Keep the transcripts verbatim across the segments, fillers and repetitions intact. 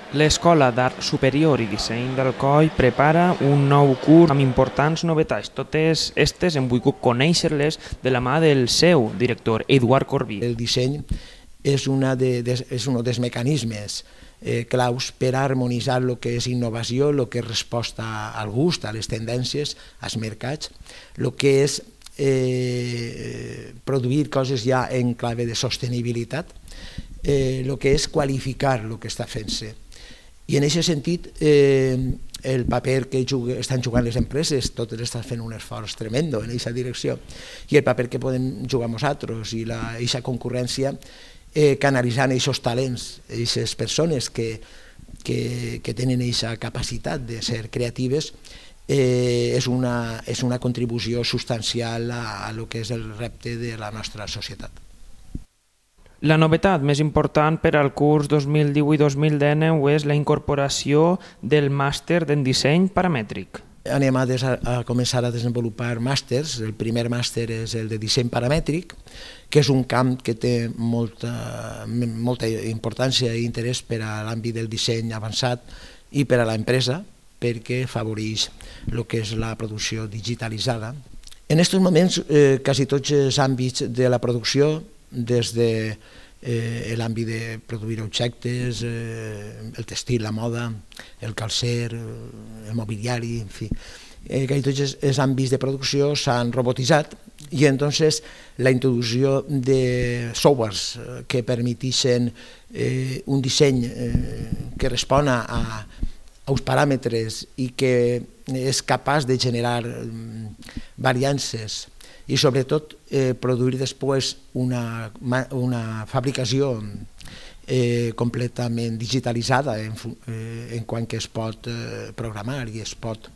L'Escola d'Art Superior i Disseny d'Alcoi prepara un nou curs amb importants novetats. Totes aquestes hem volgut conèixer-les de la mà del seu director, Eduard Corbí. El disseny és, una de, de, és un dels mecanismes eh, claus per a harmonitzar el que és innovació, el que és resposta al gust, a les tendències, als mercats, el que és eh, produir coses ja en clave de sostenibilitat, eh, el que és qualificar el que està fent-se. I en aquest sentit, eh, el paper que juguen, estan jugant les empreses, totes estan fent un esforç tremendo en aquesta direcció, i el paper que podem jugar nosaltres i aquesta concurrència, eh, canalitzant aquests talents, aquestes persones que, que, que tenen aquesta capacitat de ser creatives, eh, és, una, és una contribució substancial a, a lo que és el repte de la nostra societat. La novetat més important per al curs dos mil divuit dos mil dinou és la incorporació del màster en disseny paramètric. Anem a, des, a començar a desenvolupar màsters. El primer màster és el de disseny paramètric, que és un camp que té molta, molta importància i interès per a l'àmbit del disseny avançat i per a l'empresa, perquè afavoreix el que és la producció digitalitzada. En aquests moments, eh, quasi tots els àmbits de la producció, des de eh, l'àmbit de produir objectes, eh, el textil, la moda, el calcer, el mobiliari, en fi, eh, que tots els àmbits de producció s'han robotitzat i entonces la introducció de softwares que permetixen eh, un disseny eh, que respon a, a uns paràmetres i que és capaç de generar eh, variances i sobretot eh, produir després una, una fabricació eh, completament digitalitzada en, eh, en quant que es pot eh, programar i es pot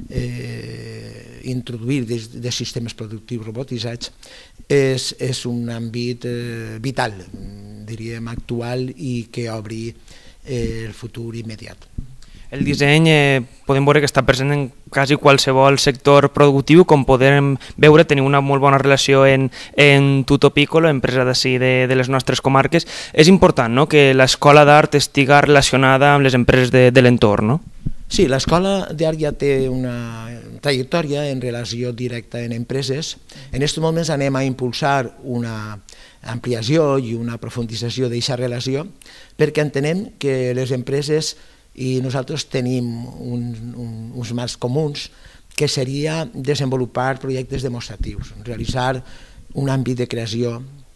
eh, introduir des de sistemes productius robotitzats, és, és un àmbit eh, vital, diríem actual, i que obri eh, el futur immediat. El disseny eh, podem veure que està present en quasi qualsevol sector productiu, com podem veure tenir una molt bona relació en, en Tutto Piccolo, empresa d'ací de, de les nostres comarques. És important, no?, que l'escola d'art estigui relacionada amb les empreses de, de l'entorn, no? Sí, l'escola d'art ja té una trajectòria en relació directa en empreses. En aquests moments anem a impulsar una ampliació i una profundització d'aquesta relació perquè entenem que les empreses i nosaltres tenim un, un, uns marcs comuns que seria desenvolupar projectes demostratius, realitzar un àmbit de creació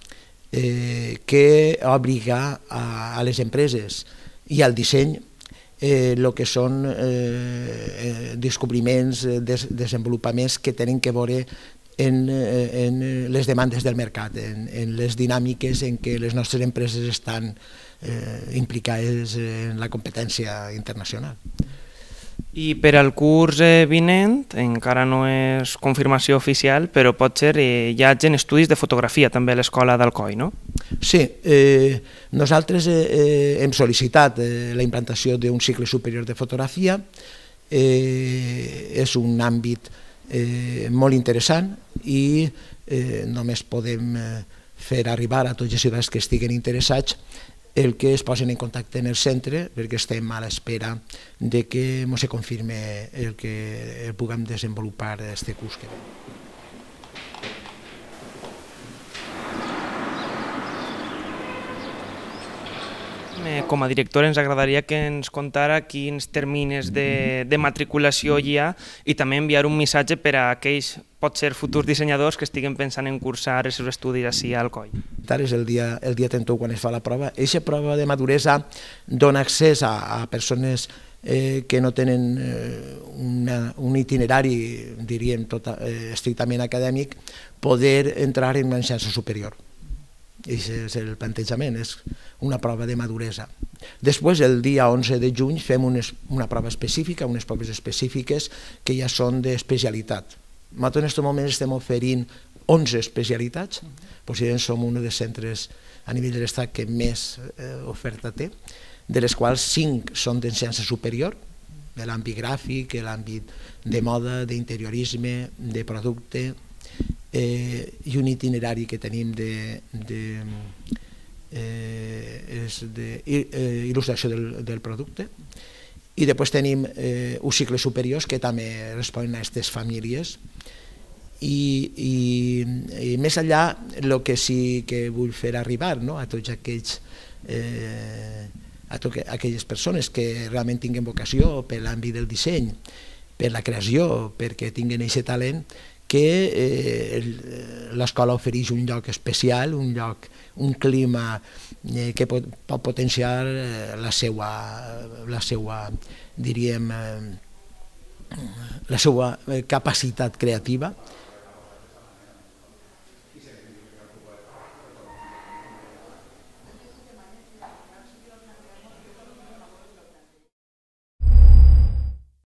eh, que obliga a, a les empreses i al disseny eh, el que són eh, descobriments, des, desenvolupaments que tenen que veure en, en les demandes del mercat, en, en les dinàmiques en què les nostres empreses estan eh, implicades en la competència internacional. I per al curs eh, vinent, encara no és confirmació oficial, però pot ser eh, hi hagi estudis de fotografia també a l'Escola d'Alcoi, no? Sí, eh, nosaltres eh, eh, hem sol·licitat eh, la implantació d'un cicle superior de fotografia. Eh, és un àmbit eh, molt interessant i eh, només podem eh, fer arribar a tots els ciutadans que estiguen interessats el que es posen en contacte en el centre, perquè estem a l'espera de que ens confirme el que puguem desenvolupar aquest curs que ve. Com a director ens agradaria que ens contara quins terminis de, de matriculació hi ha i també enviar un missatge per a aquells, pot ser, futurs dissenyadors que estiguen pensant en cursar els seus estudis ací a Alcoi. Ara és el dia, el dia trenta-u quan es fa la prova. Aquesta prova de maduresa dona accés a, a persones eh, que no tenen eh, una, un itinerari, diríem, tot, eh, estrictament acadèmic, poder entrar en una ensenyança superior. Aquest és el plantejament, és una prova de maduresa. Després, el dia onze de juny, fem unes, una prova específica, unes proves específiques que ja són d'especialitat. Nosaltres en aquest moment estem oferint onze especialitats, possiblement som un dels centres a nivell de l'estat que més eh, oferta té, de les quals cinc són d'ensenyança superior, de l'àmbit gràfic, l'àmbit de moda, d'interiorisme, de producte, eh, i un itinerari que tenim de, de eh, és d'il·lustració del, del producte, i després tenim eh, uns cicles superiors que també responen a aquestes famílies. I, i, i més enllà, el que sí que vull fer arribar, no?, a tots aquells eh, a totes aquelles persones que realment tinguin vocació per l'àmbit del disseny, per la creació, perquè tinguin aquest talent, que eh, l'escola ofereix un lloc especial, un lloc, un clima eh, que pot, pot potenciar eh, la seva, la seva, diríem, eh, la seva capacitat creativa,